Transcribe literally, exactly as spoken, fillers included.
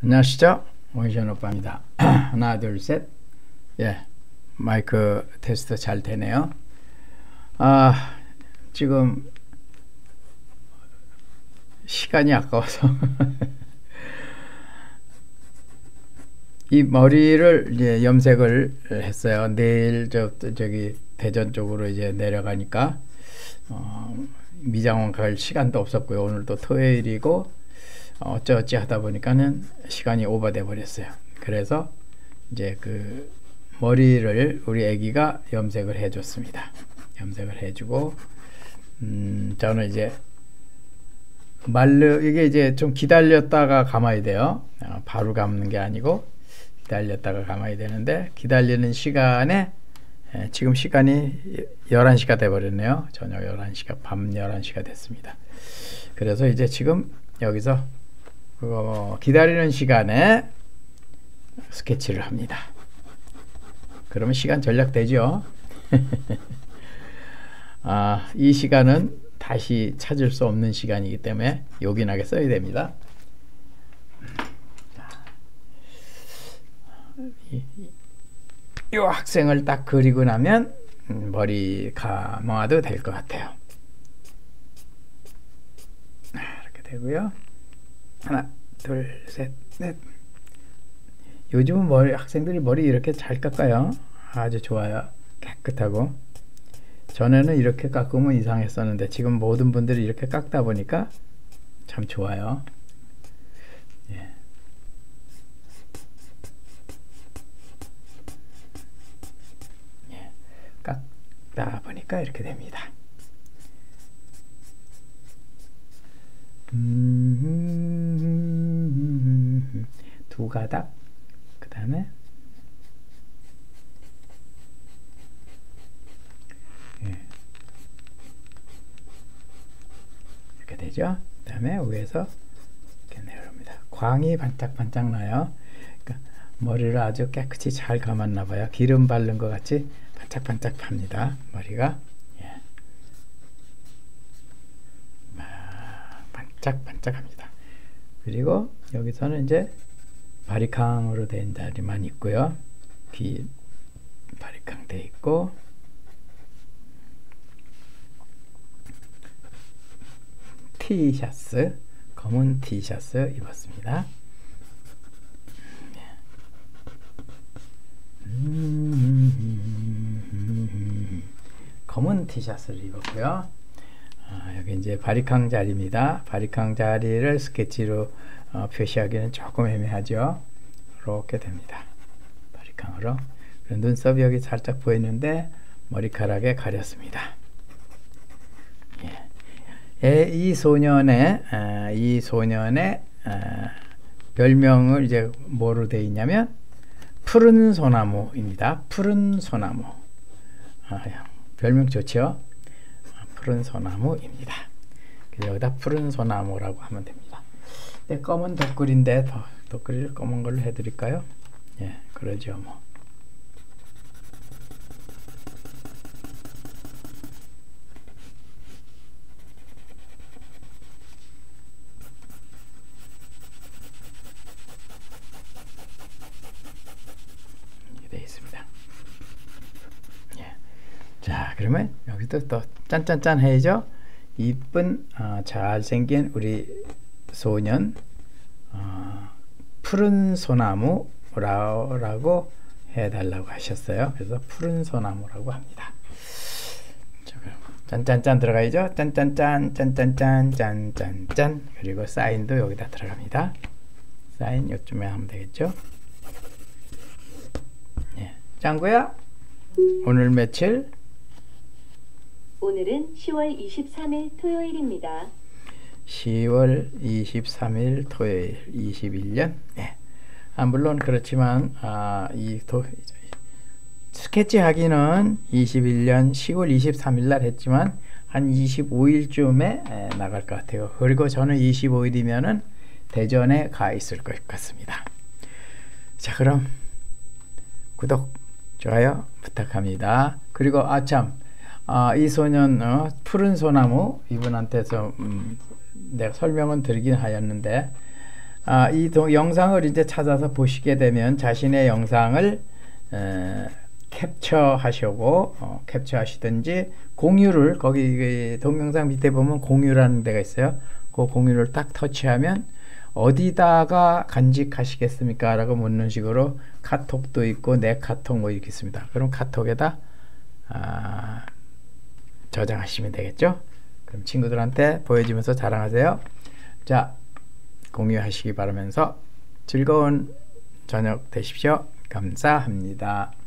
안녕하시죠? 오이션 오빠입니다. 하나 둘 셋. 예, 마이크 테스트 잘 되네요. 아, 지금 시간이 아까워서 이 머리를 이제 염색을 했어요. 내일 저 저기 대전 쪽으로 이제 내려가니까 어, 미장원 갈 시간도 없었고요. 오늘 또 토요일이고 어쩌어찌 하다 보니까는 시간이 오버돼 버렸어요. 그래서 이제 그 머리를 우리 애기가 염색을 해줬습니다. 염색을 해주고 음, 저는 이제 말르 이게 이제 좀 기다렸다가 감아야 돼요. 어, 바로 감는 게 아니고 기다렸다가 감아야 되는데 기다리는 시간에 에, 지금 시간이 열한 시가 돼 버렸네요. 저녁 열한 시가 밤 열한 시가 됐습니다. 그래서 이제 지금 여기서 그거 기다리는 시간에 스케치를 합니다. 그러면 시간 절약되죠. 아, 이 시간은 다시 찾을 수 없는 시간이기 때문에 요긴하게 써야 됩니다. 이, 이 학생을 딱 그리고 나면 머리 감아도 될 것 같아요. 이렇게 되고요. 하나, 둘, 셋, 넷. 요즘은 머리, 학생들이 머리 이렇게 잘 깎아요. 아주 좋아요. 깨끗하고. 전에는 이렇게 깎으면 이상했었는데 지금 모든 분들이 이렇게 깎다 보니까 참 좋아요. 예. 예. 깎다 보니까 이렇게 됩니다. 음, 두 가닥, 그 다음에 예. 이렇게 되죠. 그 다음에 위에서 이렇게 내려옵니다. 광이 반짝반짝 나요. 그러니까 머리를 아주 깨끗이 잘 감았나 봐요. 기름 바른 것 같이 반짝반짝합니다. 머리가. 반짝반짝합니다. 그리고 여기서는 이제 바리캉으로 된 자리만 있고요. 귀 바리캉 돼 있고 티셔츠, 검은 티셔츠 입었습니다. 음, 검은 티셔츠를 입었고요. 아, 여기 이제 바리캉 자리입니다. 바리캉 자리를 스케치로 어, 표시하기는 조금 애매하죠. 이렇게 됩니다. 바리캉으로. 눈썹이 여기 살짝 보이는데 머리카락에 가렸습니다. 예. 예, 이 소년의 아, 이 소년의 아, 별명을 이제 뭐로 되어 있냐면 푸른 소나무입니다. 푸른 소나무. 아, 별명 좋죠? 푸른 소나무입니다. 여기다 푸른 소나무라고 하면 됩니다. 네, 검은 덧글인데 더, 덧글을 검은 걸로 해드릴까요? 예, 그러죠 뭐. 이렇게 되어 있습니다. 예. 자, 그러면 여기도 또 짠짠짠 해야죠. 이쁜 어, 잘생긴 우리 소년 어, 푸른 소나무라고 해달라고 하셨어요. 그래서 푸른 소나무라고 합니다. 자, 그럼 짠짠짠 들어가야죠. 짠짠짠 짠짠짠 짠짠짠. 그리고 사인도 여기다 들어갑니다. 사인 요쯤에 하면 되겠죠. 예. 짱구야, 오늘 며칠? 오늘은 시월 이십삼일 토요일입니다. 시월 이십삼일 토요일 이십일 년. 네. 아, 물론 그렇지만 아, 이 도, 스케치 하기는 이십일 년 시월 이십삼일 날 했지만 한 이십오 일쯤에 에, 나갈 것 같아요. 그리고 저는 이십오 일이면은 대전에 가 있을 것 같습니다. 자, 그럼 구독, 좋아요 부탁합니다. 그리고 아참 아, 이 소년 어, 푸른 소나무 이분한테서 음, 내가 설명은 드리긴 하였는데 아, 이 동, 영상을 이제 찾아서 보시게 되면 자신의 영상을 에, 캡처하시고 어, 캡처하시든지 공유를 거기 그 동영상 밑에 보면 공유라는 데가 있어요. 그 공유를 딱 터치하면 어디다가 간직하시겠습니까? 라고 묻는 식으로 카톡도 있고 내 카톡 뭐 이렇게 있습니다. 그럼 카톡에다 아, 저장하시면 되겠죠. 그럼 친구들한테 보여주면서 자랑하세요. 자, 공유하시기 바라면서 즐거운 저녁 되십시오. 감사합니다.